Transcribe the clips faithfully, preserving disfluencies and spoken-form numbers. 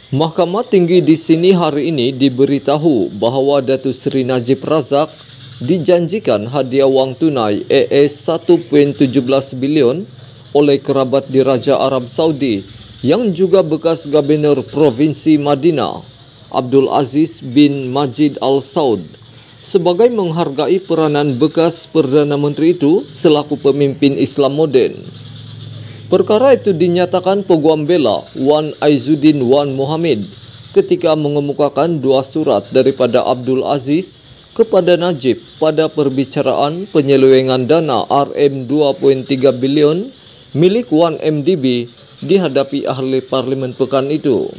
Mahkamah Tinggi di sini hari ini diberitahu bahawa Datuk Seri Najib Razak dijanjikan hadiah wang tunai A S satu koma tujuh belas bilion oleh kerabat Diraja Arab Saudi yang juga bekas Gubernur Provinsi Madinah, Abdul Aziz bin Majid Al Saud, sebagai menghargai peranan bekas Perdana Menteri itu selaku pemimpin Islam moden. Perkara itu dinyatakan Peguam Bela Wan Aizuddin Wan Mohammed ketika mengemukakan dua surat daripada Abdul Aziz kepada Najib pada perbicaraan penyelewengan dana R M dua koma tiga bilion milik Wan M D B dihadapi ahli parlimen pekan itu.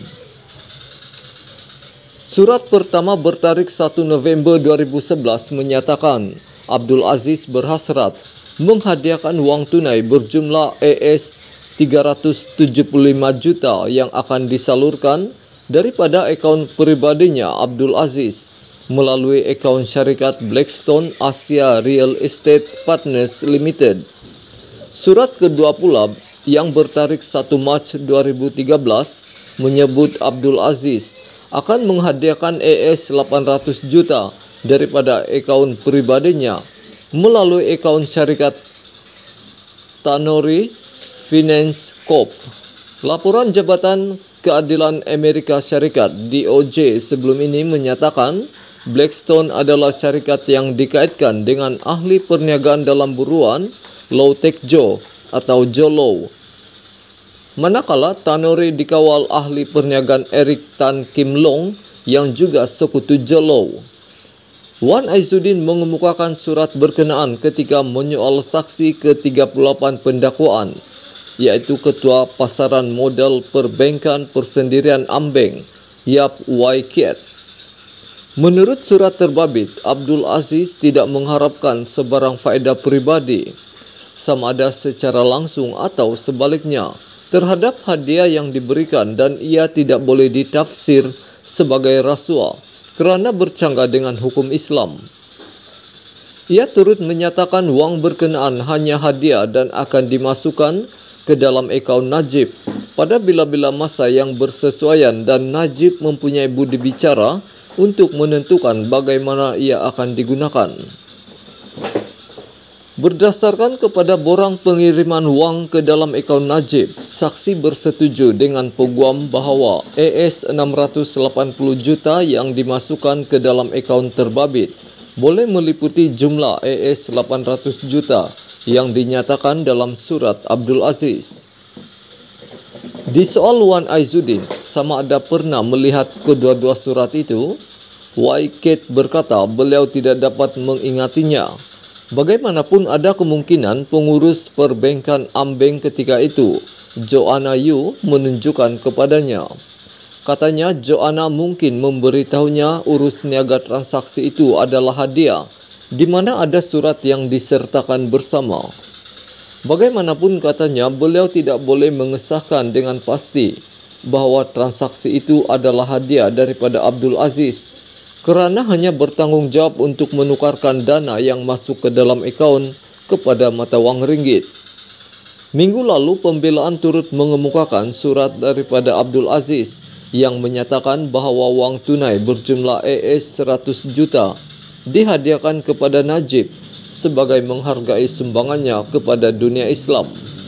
Surat pertama bertarikh satu November dua ribu sebelas menyatakan Abdul Aziz berhasrat menghadiahkan wang tunai berjumlah A S tiga ratus tujuh puluh lima juta yang akan disalurkan daripada akaun peribadinya Abdul Aziz melalui akaun syarikat Blackstone Asia Real Estate Partners Limited. Surat kedua pula yang bertarikh satu Mac dua ribu tiga belas menyebut Abdul Aziz akan menghadiahkan A S lapan ratus juta daripada akaun peribadinya melalui akaun syarikat Tanori Finance Corp. Laporan Jabatan Keadilan Amerika Syarikat D O J sebelum ini menyatakan Blackstone adalah syarikat yang dikaitkan dengan ahli perniagaan dalam buruan Low Tech Joe atau Joe Low. Manakala Tanori dikawal ahli perniagaan Eric Tan Kim Long yang juga sekutu Joe Low. Wan Aizuddin mengemukakan surat berkenaan ketika menyoal saksi ke tiga puluh lapan pendakwaan, yaitu Ketua Pasaran Modal Perbankan Persendirian Ambeng, Yap Wai Kiat. Menurut surat terbabit, Abdul Aziz tidak mengharapkan sebarang faedah peribadi, sama ada secara langsung atau sebaliknya, terhadap hadiah yang diberikan, dan ia tidak boleh ditafsir sebagai rasuah kerana bercanggah dengan hukum Islam. Ia turut menyatakan wang berkenaan hanya hadiah dan akan dimasukkan ke dalam akaun Najib pada bila-bila masa yang bersesuaian dan Najib mempunyai budi bicara untuk menentukan bagaimana ia akan digunakan. Berdasarkan kepada borang pengiriman wang ke dalam akaun Najib, saksi bersetuju dengan peguam bahawa A S enam ratus lapan puluh juta yang dimasukkan ke dalam akaun terbabit boleh meliputi jumlah A S lapan ratus juta yang dinyatakan dalam surat Abdul Aziz. Disoal Wan Aizuddin sama ada pernah melihat kedua-dua surat itu, Waiket berkata beliau tidak dapat mengingatinya. Bagaimanapun ada kemungkinan pengurus perbankan Ambeng ketika itu, Joanna Yu, menunjukkan kepadanya. Katanya Joanna mungkin memberitahunya urus niaga transaksi itu adalah hadiah, di mana ada surat yang disertakan bersama. Bagaimanapun katanya beliau tidak boleh mengesahkan dengan pasti bahawa transaksi itu adalah hadiah daripada Abdul Aziz, kerana hanya bertanggung jawab untuk menukarkan dana yang masuk ke dalam akaun kepada mata wang ringgit. Minggu lalu pembelaan turut mengemukakan surat daripada Abdul Aziz yang menyatakan bahawa wang tunai berjumlah A S seratus juta dihadiahkan kepada Najib sebagai menghargai sumbangannya kepada dunia Islam.